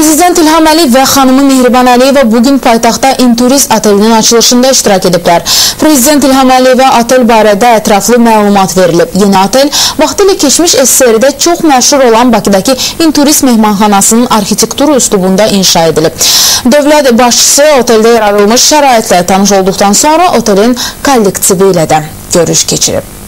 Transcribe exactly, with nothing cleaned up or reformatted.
Prezident İlham Əliyev və xanımı Mehriban Əliyeva bugün paytaxtda Inturis otelinin açılışında iştirak ediblər. Prezident İlham Əliyevə otel barədə ətraflı məlumat verilib. Yeni otel vaxtilə keçmiş S S R-də çox məşhur olan Bakıdakı Inturis mehmanxanasının arxitekturu üslubunda inşa edilib. Dövlət başçısı oteldə yaradılmış şəraitlə tanış olduqdan sonra otelin kollektivi ilə də görüş keçirib.